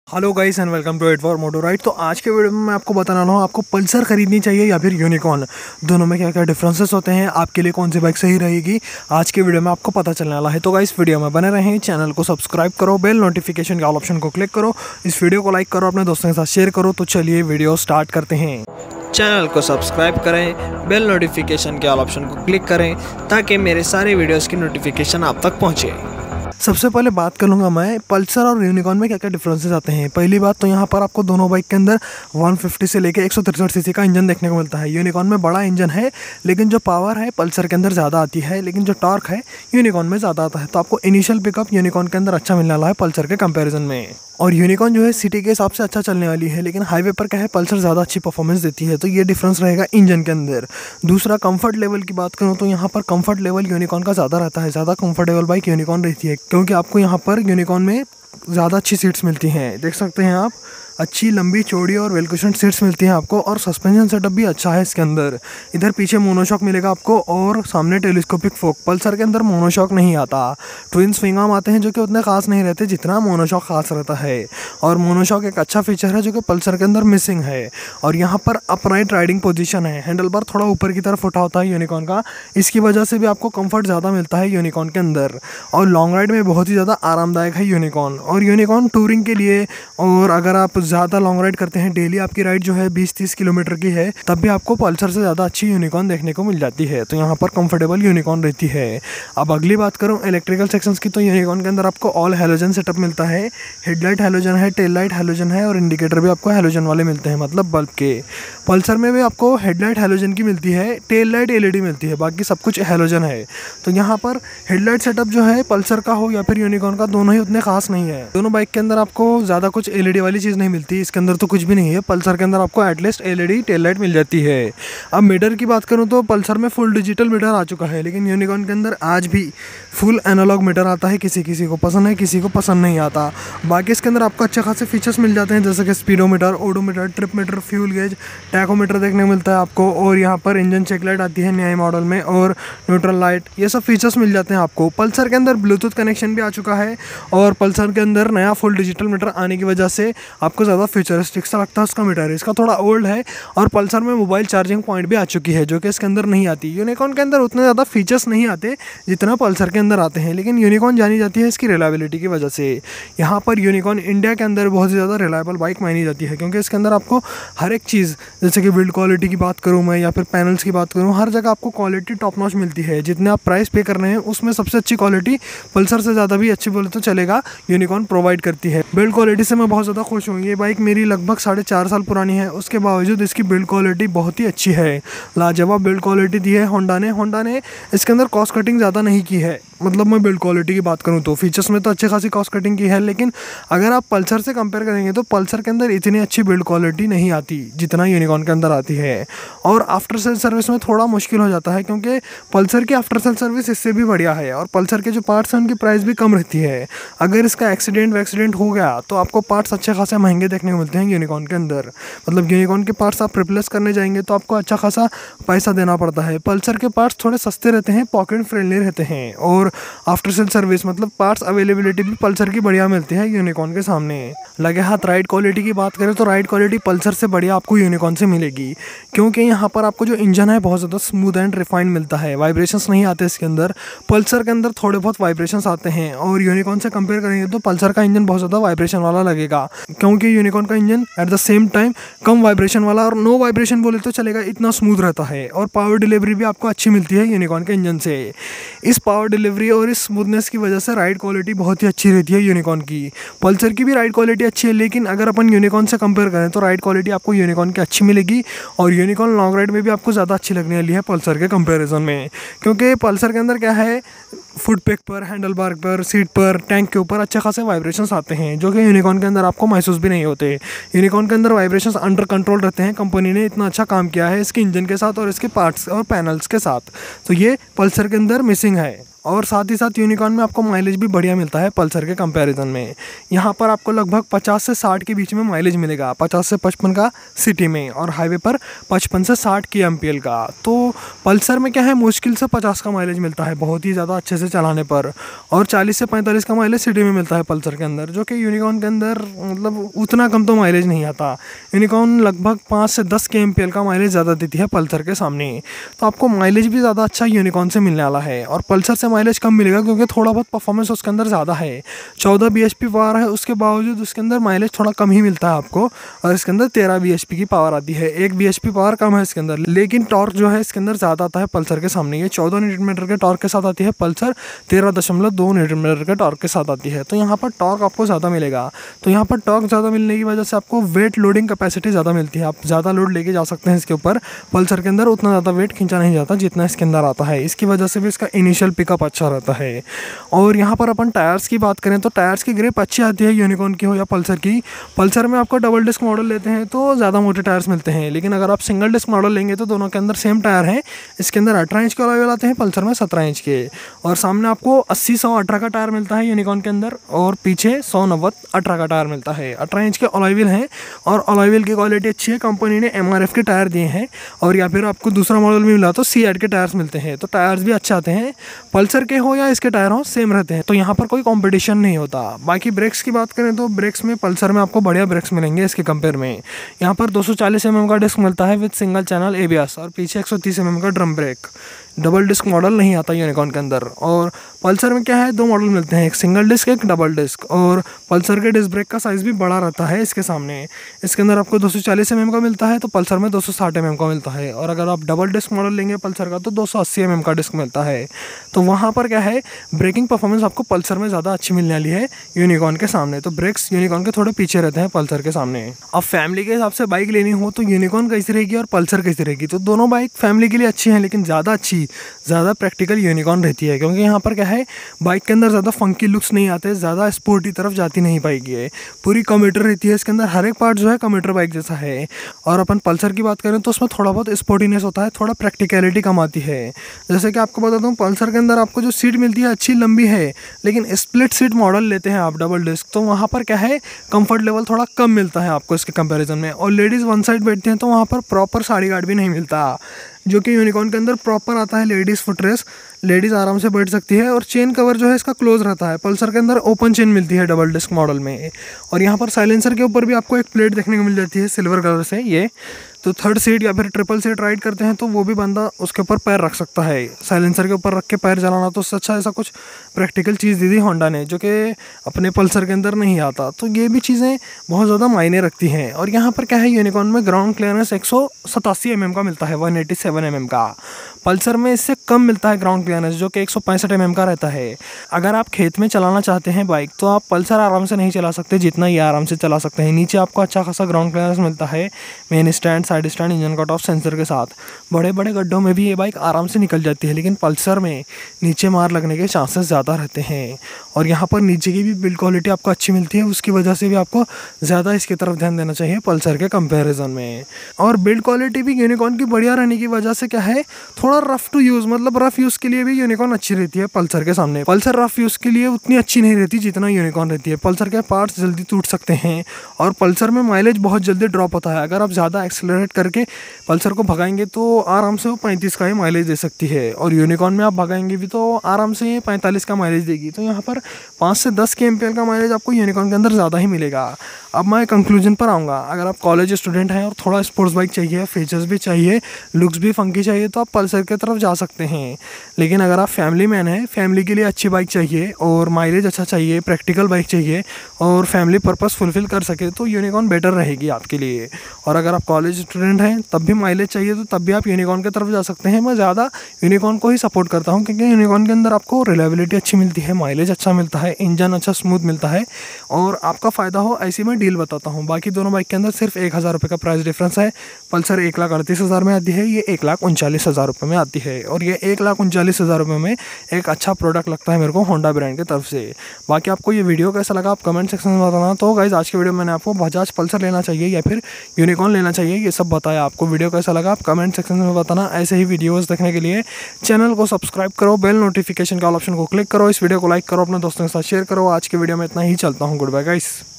Hello guys and welcome to eight four moto ride. तो आज के वीडियो में मैं आपको बताने वाला हूँ आपको पल्सर खरीदनी चाहिए या फिर यूनिकॉर्न, दोनों में क्या क्या डिफरेंसेस होते हैं, आपके लिए कौन सी बाइक सही रहेगी, आज के वीडियो में आपको पता चलने वाला है। तो गाइस वीडियो में बने रहें, चैनल को सब्सक्राइब करो, बेल नोटिफिकेशन के ऑल ऑप्शन को क्लिक करो, इस वीडियो को लाइक करो, अपने दोस्तों के साथ शेयर करो। तो चलिए वीडियो स्टार्ट करते हैं। चैनल को सब्सक्राइब करें, बेल नोटिफिकेशन के ऑल ऑप्शन को क्लिक करें ताकि मेरे सारे वीडियोस की नोटिफिकेशन आप तक पहुंचे। सबसे पहले बात करूंगा मैं पल्सर और यूनिकॉर्न में क्या क्या डिफरेंसेस आते हैं। पहली बात तो यहाँ पर आपको दोनों बाइक के अंदर 150 से लेकर 163 सीसी का इंजन देखने को मिलता है। यूनिकॉर्न में बड़ा इंजन है लेकिन जो पावर है पल्सर के अंदर ज़्यादा आती है, लेकिन जो टॉर्क है यूनिकॉर्न में ज़्यादा आता है। तो आपको इनिशियल पिकअप यूनिकॉर्न के अंदर अच्छा मिलने वाला है पल्सर के कंपेरिजन में। और यूनिकॉर्न जो है सिटी के हिसाब से अच्छा चलने वाली है, लेकिन हाईवे पर क्या है पल्सर ज़्यादा अच्छी परफॉर्मेंस देती है। तो ये डिफरेंस रहेगा इंजन के अंदर। दूसरा कंफर्ट लेवल की बात करूँ तो यहाँ पर कंफर्ट लेवल यूनिकॉर्न का ज़्यादा रहता है, ज़्यादा कंफर्टेबल बाइक यूनिकॉर्न रहती है, क्योंकि आपको यहाँ पर यूनिकॉर्न में ज़्यादा अच्छी सीट्स मिलती हैं। देख सकते हैं आप, अच्छी लंबी चौड़ी और वेल कुशन्ड सीट्स मिलती हैं आपको, और सस्पेंशन सेटअप भी अच्छा है इसके अंदर। इधर पीछे मोनोशॉक मिलेगा आपको और सामने टेलीस्कोपिक फोक। पल्सर के अंदर मोनोशॉक नहीं आता, ट्विन स्विंग आर्म आते हैं जो कि उतने खास नहीं रहते जितना मोनोशॉक खास रहता है। और मोनोशॉक एक अच्छा फीचर है जो कि पल्सर के अंदर मिसिंग है। और यहाँ पर अपराइट राइडिंग पोजीशन है, हैंडल बार थोड़ा ऊपर की तरफ उठा होता है यूनिकॉर्न का, इसकी वजह से भी आपको कंफर्ट ज़्यादा मिलता है यूनिकॉर्न के अंदर। और लॉन्ग राइड में बहुत ही ज़्यादा आरामदायक है यूनिकॉर्न। और यूनिकॉर्न टूरिंग के लिए, और अगर आप ज़्यादा लॉन्ग राइड करते हैं, डेली आपकी राइड जो है 20-30 किलोमीटर की है, तब भी आपको पल्सर से ज़्यादा अच्छी यूनिकॉर्न देखने को मिल जाती है। तो यहाँ पर कंफर्टेबल यूनिकॉर्न रहती है। अब अगली बात करूँ इलेक्ट्रिकल सेक्शंस की, तो यूनिकॉर्न के अंदर आपको ऑल हैलोजन सेटअप मिलता है। हेडलाइट हैलोजन है, टेल लाइट हैलोजन है, और इंडिकेटर भी आपको हैलोजन वाले मिलते हैं, मतलब बल्ब के। पल्सर में भी आपको हेडलाइट हैलोजन की मिलती है, टेल लाइट एलईडी मिलती है, बाकी सब कुछ हैलोजन है। तो यहाँ पर हेडलाइट सेटअप जो है पल्सर का हो या फिर यूनिकॉर्न का, दोनों ही उतने खास नहीं है। दोनों बाइक के अंदर आपको ज़्यादा कुछ एलईडी वाली चीज़ नहीं मिलती, इसके अंदर तो कुछ भी नहीं है। पल्सर के अंदर आपको एटलीस्ट एलईडी टेल लाइट मिल जाती है। अब मीटर की बात करूं तो पल्सर में फुल डिजिटल मीटर आ चुका है, लेकिन यूनिकॉर्न के अंदर आज भी फुल एनालॉग मीटर आता है। किसी किसी को पसंद है, किसी को पसंद नहीं आता। बाकी इसके अंदर आपको अच्छे खासे फीचर्स मिल जाते हैं, जैसे कि speedometer, odometer, trip meter, fuel gauge, tachometer देखने को मिलता है आपको। और यहाँ पर इंजन चेक लाइट आती है नए मॉडल में, और न्यूट्रल लाइट, ये सब फीचर्स मिल जाते हैं आपको। पल्सर के अंदर ब्लूटूथ कनेक्शन भी आ चुका है, और पल्सर के अंदर नया फुल डिजिटल मीटर आने की वजह से आपको ज़्यादा फ्यूचरिस्टिक सा लगता है उसका मीटर। इसका थोड़ा ओल्ड है, और पल्सर में मोबाइल चार्जिंग पॉइंट भी आ चुकी है जो कि इसके अंदर नहीं आती। यूनिकॉर्न के अंदर उतने ज़्यादा फीचर्स नहीं आते जितना पल्सर के अंदर आते हैं, लेकिन यूनिकॉर्न जानी जाती है इसकी रिलायबिलिटी की वजह से। यहाँ पर यूनिकॉर्न इंडिया के अंदर बहुत ही ज़्यादा रिलायबल बाइक मानी जाती है, क्योंकि इसके अंदर आपको हर एक चीज़, जैसे कि बिल्ड क्वालिटी की बात करूँ मैं या फिर पैनल्स की बात करूँ, हर जगह आपको क्वालिटी टॉप नॉच मिलती है। जितने आप प्राइस पे कर रहे हैं उसमें सबसे अच्छी क्वालिटी पल्सर से ज़्यादा भी अच्छी बोले तो चलेगा यूनिकॉर्न प्रोवाइड करती है। बिल्ड क्वालिटी से मैं बहुत ज़्यादा खुश हूँ। ये बाइक मेरी लगभग 4.5 साल पुरानी है, उसके बावजूद इसकी बिल्ड क्वालिटी बहुत ही अच्छी है। लाजवाब बिल्ड क्वालिटी दी है होंडा ने इसके अंदर कॉस्ट कटिंग ज़्यादा नहीं की है। मतलब मैं बिल्ड क्वालिटी की बात करूँ तो फीचर्स में तो अच्छी खासी कॉस्ट कटिंग की है, लेकिन अगर आप पल्सर से कंपेयर करेंगे तो पल्सर के अंदर इतनी अच्छी बिल्ड क्वालिटी नहीं आती जितना यूनिकॉर्न के अंदर आती है। और आफ्टर सेल सर्विस में थोड़ा मुश्किल हो जाता है, क्योंकि पल्सर की आफ्टर सेल सर्विस इससे भी बढ़िया है, और पल्सर के जो पार्ट्स हैं उनकी प्राइस भी कम रहती है। अगर इसका एक्सीडेंट हो गया तो आपको पार्ट्स अच्छे खासे महंगे देखने को मिलते हैं यूनिकॉर्न के अंदर। मतलब यूनिकॉर्न के पार्ट्स आप रिप्लेस करने जाएंगे तो आपको अच्छा खासा पैसा देना पड़ता है। पल्सर के पार्ट्स थोड़े सस्ते रहते हैं, पॉकेट फ्रेंडली रहते हैं, और आफ्टर सेल सर्विस मतलब पार्ट्स अवेलेबिलिटी भी पल्सर की बढ़िया मिलती है यूनिकॉर्न के सामने। लगे हाथ राइड क्वालिटी की बात करें तो राइड क्वालिटी पल्सर से बढ़िया आपको यूनिकॉर्न से मिलेगी, क्योंकि यहाँ पर आपको जो इंजन है बहुत ज़्यादा स्मूथ एंड रिफाइंड मिलता है। वाइब्रेशंस नहीं आते इसके अंदर, पल्सर के अंदर थोड़े बहुत वाइब्रेशंस आते हैं। और यूनिकॉर्न से कंपेयर करेंगे तो पल्सर का इंजन बहुत ज़्यादा वाइब्रेशन वाला लगेगा, क्योंकि यूनिकॉर्न का engine at the same time कम वाइब्रेशन वाला, और नो वाइब्रेशन बोले तो चलेगा, इतना स्मूथ रहता है। और पावर डिलीवरी भी आपको अच्छी मिलती है यूनिकॉर्न के इंजन से। इस पावर डिलीवरी और इस स्मूथनेस की वजह से राइड क्वालिटी बहुत ही अच्छी रहती है यूनिकॉर्न की। पल्सर की भी राइड क्वालिटी अच्छी है, लेकिन अगर अपन यूनिकॉर्न से कंपेयर करें तो राइड क्वालिटी आपको यूनिकॉर्न की अच्छी मिलेगी, और यूनिकॉर्न लॉन्ग राइड में भी आपको ज़्यादा अच्छी लगने वाली है पल्सर के कंपैरिजन में। क्योंकि पल्सर के अंदर क्या है, फुट पैक पर, हैंडल बार पर, सीट पर, टैंक के ऊपर अच्छे खासे वाइब्रेशंस आते हैं, जो कि यूनिकॉर्न के अंदर आपको महसूस भी नहीं होते। यूनिकॉर्न के अंदर वाइब्रेशंस अंडर कंट्रोल रहते हैं। कंपनी ने इतना अच्छा काम किया है इसके इंजन के साथ और इसके पार्ट्स और पैनल्स के साथ, तो ये पल्सर के अंदर मिसिंग है। और साथ ही साथ यूनिकॉर्न में आपको माइलेज भी बढ़िया मिलता है पल्सर के कंपैरिजन में। यहाँ पर आपको लगभग 50 से 60 के बीच में माइलेज मिलेगा, 50 से 55 का सिटी में, और हाईवे पर 55 से 60 की एमपीएल का। तो पल्सर में क्या है, मुश्किल से 50 का माइलेज मिलता है बहुत ही ज़्यादा अच्छे से चलाने पर, और 40 से 45 का माइलेज सिटी में मिलता है पल्सर के अंदर, जो कि यूनिकॉर्न के अंदर मतलब उतना कम तो माइलेज नहीं आता। यूनिकॉर्न लगभग 5 से 10 के एमपीएल का माइलेज ज़्यादा देती है पल्सर के सामने, तो आपको माइलेज भी ज़्यादा अच्छा यूनिकॉर्न से मिलने वाला है। और पल्सर से माइलेज कम मिलेगा क्योंकि थोड़ा बहुत परफॉर्मेंस उसके अंदर ज़्यादा है। 14 bhp पावर है, उसके बावजूद उसके अंदर माइलेज थोड़ा कम ही मिलता है आपको, और इसके अंदर 13 bhp की पावर आती है। 1 bhp पावर कम है इसके अंदर, लेकिन टॉर्क जो है इसके अंदर ज़्यादा आता है पल्सर के सामने। ये 14 न्यूटन मीटर के टॉर्क के साथ आती है, पल्सर 13.2 न्यूटन मीटर के टॉर्क के साथ आती है। तो यहाँ पर टॉर्क आपको ज़्यादा मिलेगा। तो यहाँ पर टॉर्क ज़्यादा मिलने की वजह से आपको वेट लोडिंग कैपेसिटी ज़्यादा मिलती है, आप ज़्यादा लोड लेके जा सकते हैं इसके ऊपर। पल्सर के अंदर उतना ज़्यादा वेट खींचा नहीं जाता जितना इसके अंदर आता है, इसकी वजह से भी इसका इनिशियल पिकअप अच्छा रहता है। और यहाँ पर अपन टायर्स की बात करें तो टायर्स की ग्रिप अच्छी आती है, यूनिकॉर्न की हो या पल्सर की। पल्सर में आपको डबल डिस्क मॉडल लेते हैं तो ज़्यादा मोटे टायर्स मिलते हैं, लेकिन अगर आप सिंगल डिस्क मॉडल लेंगे तो दोनों के अंदर सेम टायर हैं। इसके अंदर 18 इंच के अलॉय आते हैं, पल्सर में 17 इंच के, और सामने आपको 80-100-18 का टायर मिलता है यूनिकॉर्न के अंदर, और पीछे 100-90-18 का टायर मिलता है। 18 इंच के अलॉय व्हील हैं, और अलॉय व्हील की क्वालिटी अच्छी है, कंपनी ने MRF के टायर दिए हैं। और या फिर आपको दूसरा मॉडल में मिला तो CAT के टायर्स मिलते हैं, तो टायर्स भी अच्छे आते हैं, पल्सर के हो या इसके टायर हो सेम रहते हैं, तो यहाँ पर कोई कंपटीशन नहीं होता। बाकी ब्रेक्स की बात करें तो ब्रेक्स में पल्सर में आपको बढ़िया ब्रेक्स मिलेंगे इसके कंपेयर में। यहाँ पर 240 mm का डिस्क मिलता है विद सिंगल चैनल ABS, और पीछे 130 mm का drum brake. Double disc model नहीं आता यूनिकॉर्न के अंदर। और पल्सर में क्या है, 2 मॉडल मिलते हैं, एक सिंगल डिस्क एक डबल डिस्क, और पल्सर के डिस्क ब्रेक का साइज़ भी बड़ा रहता है इसके सामने। इसके अंदर आपको 240 mm का मिलता है, तो पल्सर में 260 mm का मिलता है, और अगर आप डबल डिस्क मॉडल लेंगे पल्सर का तो 280 mm का डिस्क मिलता है। तो वहाँ पर क्या है, ब्रेकिंग परफॉर्मेंस आपको पल्सर में ज़्यादा अच्छी मिलने वाली है यूनिकॉर्न के सामने, तो ब्रेक्स यूनिकॉर्न के थोड़े पीछे रहते हैं पल्सर के सामने। अब फैमिली के हिसाब से बाइक लेनी हो तो यूनिकॉर्न कैसी रहेगी और पल्सर कैसी रहेगी, तो दोनों बाइक फैमिली के लिए अच्छी हैं, लेकिन ज़्यादा प्रैक्टिकल यूनिकॉर्न रहती है, क्योंकि यहाँ पर क्या है, बाइक के अंदर ज़्यादा फंकी लुक्स नहीं आते, ज़्यादा स्पोर्टी तरफ जाती नहीं पाएगी है, पूरी कम्यूटर रहती है इसके अंदर, हर एक पार्ट जो है कम्यूटर बाइक जैसा है। और अपन पल्सर की बात करें तो उसमें थोड़ा बहुत स्पोर्टीनेस होता है, थोड़ा प्रैक्टिकलिटी कम आती है। जैसे कि आपको बता दूँ, पल्सर के अंदर आपको जो सीट मिलती है अच्छी लंबी है, लेकिन स्प्लिट सीट मॉडल लेते हैं आप डबल डिस्क, तो वहाँ पर क्या है, कंफर्ट लेवल थोड़ा कम मिलता है आपको इसके कंपैरिजन में। और लेडीज़ वन साइड बैठती हैं तो वहाँ पर प्रॉपर साड़ी गार्ड भी नहीं मिलता, जो कि यूनिकॉर्न के अंदर प्रॉपर आता है लेडीज़ फुटरेस्ट, लेडीज़ आराम से बैठ सकती है, और चेन कवर जो है इसका क्लोज रहता है। पल्सर के अंदर ओपन चेन मिलती है डबल डिस्क मॉडल में। और यहाँ पर साइलेंसर के ऊपर भी आपको एक प्लेट देखने को मिल जाती है सिल्वर कलर से, ये तो थर्ड सीट या फिर ट्रिपल सीट राइड करते हैं तो वो भी बंदा उसके ऊपर पैर रख सकता है, साइलेंसर के ऊपर रख के पैर चलाना, तो उससे अच्छा ऐसा कुछ प्रैक्टिकल चीज़ दी थी होंडा ने, जो कि अपने पल्सर के अंदर नहीं आता। तो ये भी चीज़ें बहुत ज़्यादा मायने रखती हैं। और यहाँ पर क्या है, यूनिकॉर्न में ग्राउंड क्लियरेंस 187 mm का मिलता है, 187 mm का। पल्सर में इससे कम मिलता है ग्राउंड क्लियरेंस, जो कि 165 mm का रहता है। अगर आप खेत में चलाना चाहते हैं बाइक तो आप पल्सर आराम से नहीं चला सकते जितना ये आराम से चला सकते हैं। नीचे आपको अच्छा खासा ग्राउंड क्लियरेंस मिलता है, main stand, side stand, engine cut off sensor के साथ। बड़े बड़े गड्ढों में भी ये बाइक आराम से निकल जाती है, लेकिन पल्सर में नीचे मार लगने के चांसेस ज़्यादा रहते हैं। और यहाँ पर नीचे की भी बिल्ड क्वालिटी आपको अच्छी मिलती है, उसकी वजह से भी आपको ज़्यादा इसकी तरफ ध्यान देना चाहिए पल्सर के कंपैरिजन में। और बिल्ड क्वालिटी भी यूनिकॉर्न की बढ़िया रहने की वजह से क्या है, थोड़ा रफ टू यूज़, मतलब रफ यूज़ के लिए भी यूनिकॉर्न अच्छी रहती है पल्सर के सामने। पल्सर रफ यूज़ के लिए उतनी अच्छी नहीं रहती जितना यूनिकॉर्न रहती है। पल्सर के पार्ट्स जल्दी टूट सकते हैं, और पल्सर में माइलेज बहुत जल्दी ड्रॉप होता है। अगर आप ज़्यादा एक्सेलरेट करके पल्सर को भगाएंगे तो आराम से वो 35 का ही माइलेज दे सकती है, और यूनिकॉर्न में आप भगाएंगे भी तो आराम से 45 का माइलेज देगी। तो यहाँ पर 5 से 10 के एम्पियर का माइलेज आपको यूनिकॉर्न के अंदर ज़्यादा ही मिलेगा। अब मैं कंक्लूजन पर आऊँगा, अगर आप कॉलेज स्टूडेंट हैं और थोड़ा स्पोर्ट्स बाइक चाहिए, फीचर्स भी चाहिए, लुक्स भी फंकी चाहिए, तो आप पल्सर की तरफ जा सकते हैं। लेकिन अगर आप फैमिली मैन हैं, फैमिली के लिए अच्छी बाइक चाहिए और माइलेज अच्छा चाहिए, प्रैक्टिकल बाइक चाहिए और फैमिली पर्पस फुलफिल कर सके, तो यूनिकॉर्न बेटर रहेगी आपके लिए। और अगर आप कॉलेज स्टूडेंट हैं तब भी माइलेज चाहिए तो तब भी आप यूनिकॉर्न की तरफ जा सकते हैं। मैं ज़्यादा यूनिकॉर्न को ही सपोर्ट करता हूँ, क्योंकि यूनिकॉर्न के अंदर आपको रिलायबिलिटी अच्छी मिलती है, माइलेज अच्छा मिलता है, इंजन अच्छा स्मूथ मिलता है, और आपका फ़ायदा हो ऐसी मैं डील बताता हूँ। बाकी दोनों बाइक के अंदर सिर्फ 1000 रुपये का प्राइस डिफरेंस है। पल्सर 1,38,000 में आती है, ये 1,39,000 रुपये में आती है। और ये 1,39,000 रुपये में एक अच्छा प्रोडक्ट लगता है मेरे को होंडा ब्रांड की तरफ से। बाकी आपको ये वीडियो कैसा लगा आप कमेंट सेक्शन में बताना। तो गाइस आज की वीडियो में मैंने आपको बजाज पल्सर लेना चाहिए या फिर यूनिकॉर्न लेना चाहिए ये सब बताया। आपको वीडियो कैसा लगा आप कमेंट सेक्शन में बताना। ऐसे ही वीडियोस देखने के लिए चैनल को सब्सक्राइब करो, बेल नोटिफिकेशन का ऑप्शन को क्लिक करो, इस वीडियो को लाइक करो, अपने दोस्तों के साथ शेयर करो। आज की वीडियो में इतना ही, चलता हूँ, गुड बाय गाइस।